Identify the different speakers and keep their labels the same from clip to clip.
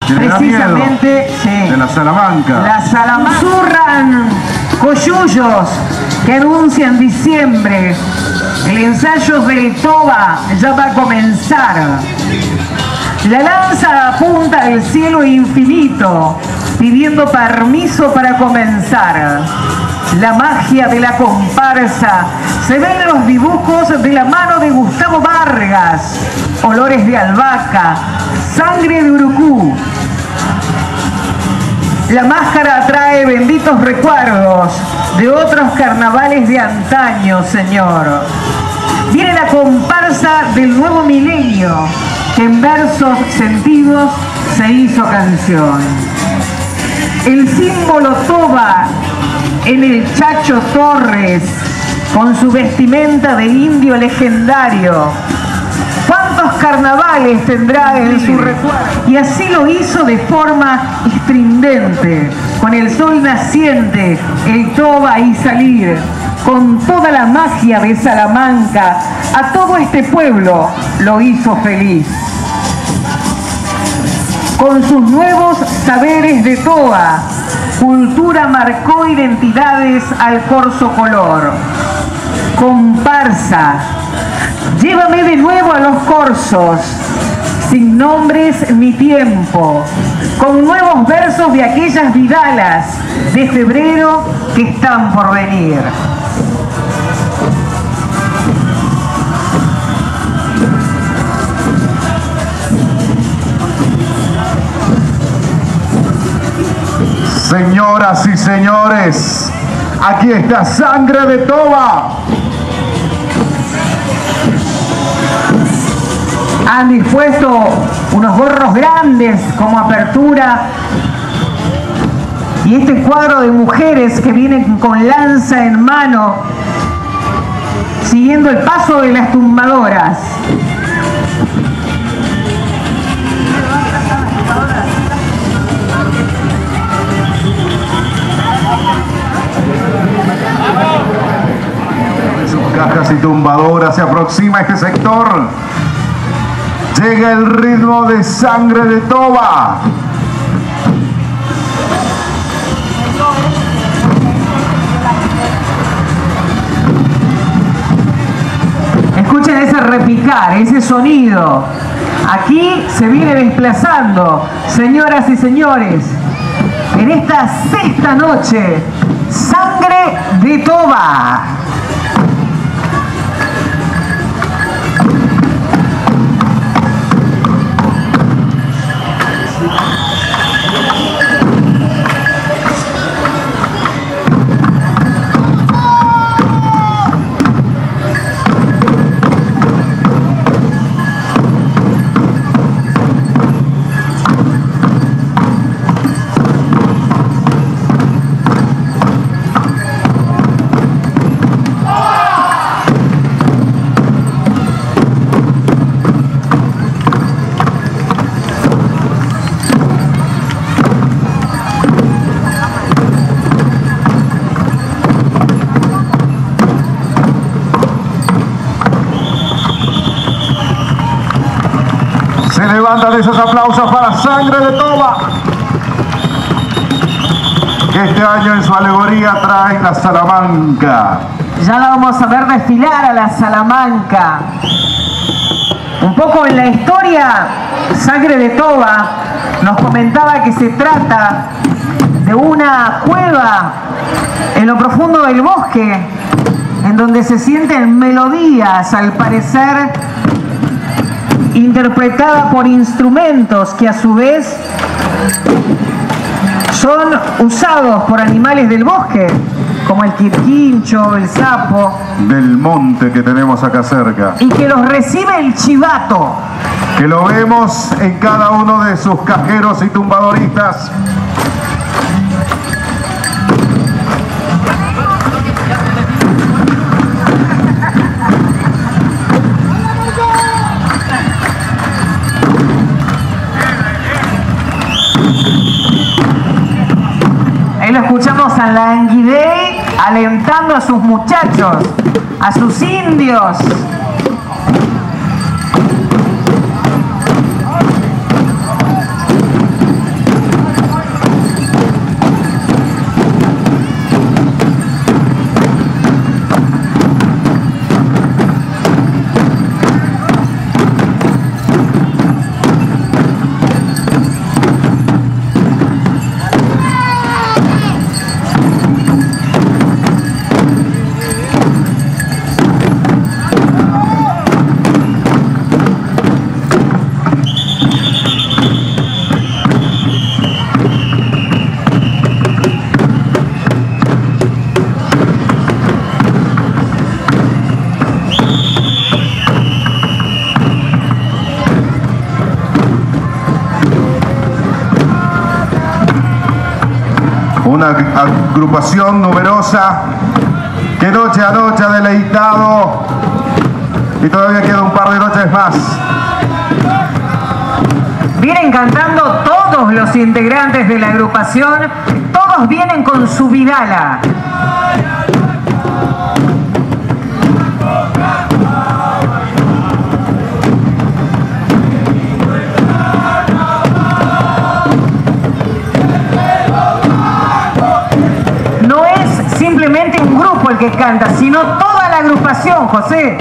Speaker 1: Precisamente, sí.
Speaker 2: De la Salamanca.
Speaker 1: La Salamanca. Susurran coyullos que anuncian diciembre. El ensayo del Toba ya va a comenzar. La lanza apunta al cielo infinito, pidiendo permiso para comenzar. La magia de la comparsa se ve en los dibujos de la mano de Gustavo Vargas. Olores de albahaca, sangre de urucú. La máscara trae benditos recuerdos de otros carnavales de antaño, señor. Viene la comparsa del nuevo milenio, que en versos sentidos se hizo canción. El símbolo Toba en el Chacho Torres, con su vestimenta de indio legendario. ¿Cuántos carnavales tendrá en su recuerdo? Y así lo hizo de forma estridente, con el sol naciente, el Toba y salir, con toda la magia de Salamanca, a todo este pueblo lo hizo feliz. Con sus nuevos saberes de Toba, cultura marcó identidades al corso color. Comparsa, llévame de nuevo a los corsos, sin nombres ni tiempo, con nuevos versos de aquellas vidalas de febrero que están por venir.
Speaker 2: Señoras y señores, aquí está Sangre de Toba.
Speaker 1: Han dispuesto unos gorros grandes como apertura y este cuadro de mujeres que vienen con lanza en mano siguiendo el paso de las tumbadoras.
Speaker 2: Cajas y tumbadoras se aproxima a este sector. Llega el ritmo de Sangre de Toba.
Speaker 1: Escuchen ese repicar, ese sonido. Aquí se viene desplazando, señoras y señores, en esta sexta noche, Sangre de Toba.
Speaker 2: Se levantan esos aplausos para Sangre de Toba, que este año en su alegoría trae la Salamanca.
Speaker 1: Ya la vamos a ver desfilar a la Salamanca. Un poco en la historia, Sangre de Toba nos comentaba que se trata de una cueva en lo profundo del bosque, en donde se sienten melodías, al parecer interpretada por instrumentos que a su vez son usados por animales del bosque, como el quirquincho, el sapo.
Speaker 2: Del monte que tenemos acá cerca.
Speaker 1: Y que los recibe el chivato.
Speaker 2: Que lo vemos en cada uno de sus cajeros y tumbadoristas.
Speaker 1: Ahí lo escuchamos a Languidey alentando a sus muchachos, a sus indios.
Speaker 2: Una agrupación numerosa que noche a noche ha deleitado y todavía queda un par de noches más.
Speaker 1: Vienen cantando todos los integrantes de la agrupación, todos vienen con su vidala. No es simplemente un grupo el que canta, sino toda la agrupación, José.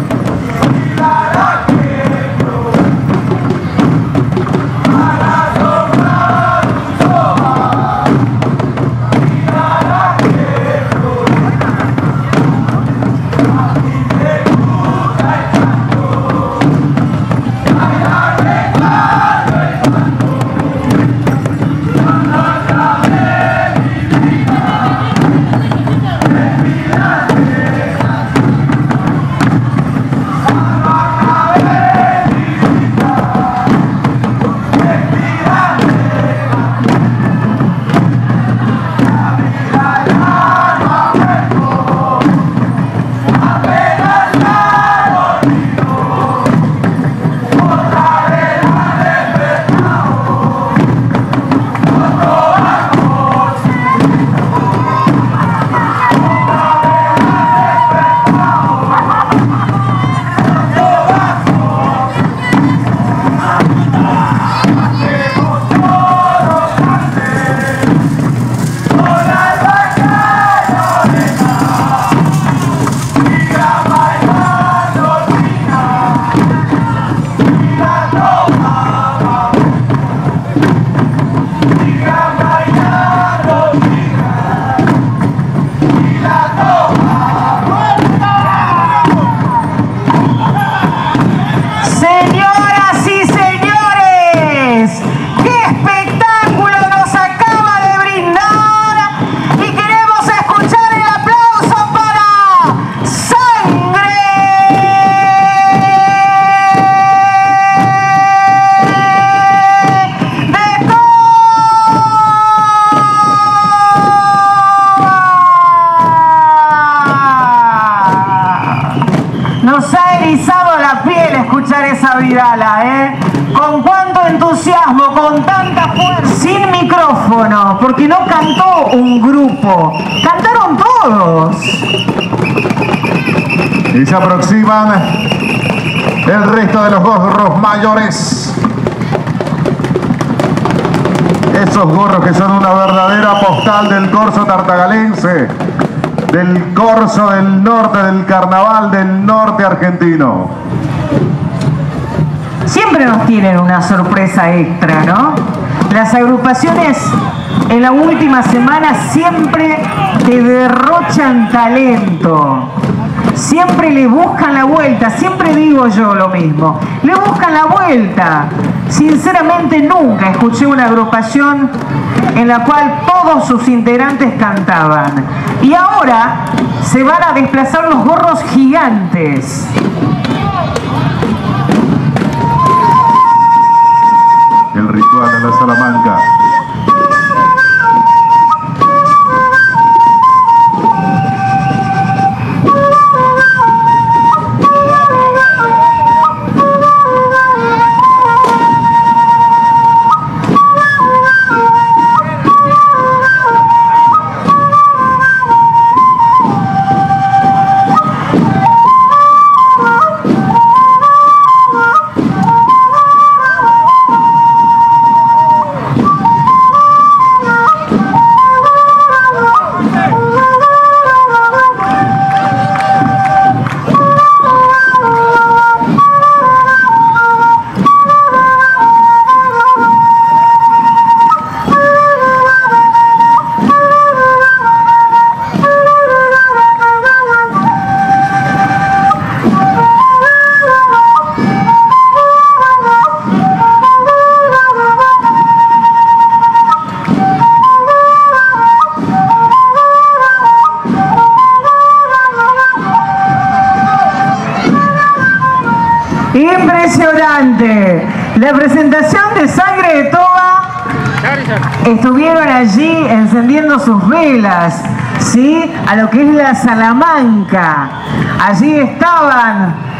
Speaker 1: Nos ha erizado la piel escuchar esa vidala, ¿eh? Con cuánto entusiasmo, con tanta fuerza, sin micrófono, porque no cantó un grupo, cantaron todos.
Speaker 2: Y se aproximan el resto de los gorros mayores. Esos gorros que son una verdadera postal del corso tartagalense, del corso del norte, del carnaval del norte argentino.
Speaker 1: Siempre nos tienen una sorpresa extra, ¿no? Las agrupaciones en la última semana siempre te derrochan talento. Siempre le buscan la vuelta, siempre digo yo lo mismo. Le buscan la vuelta. Sinceramente nunca escuché una agrupación en la cual todos sus integrantes cantaban. Y ahora se van a desplazar los gorros gigantes.
Speaker 2: El ritual de la Salamanca. Impresionante. La presentación de Sangre de Toba
Speaker 1: estuvieron allí encendiendo sus velas, ¿sí? A lo que es la Salamanca. Allí estaban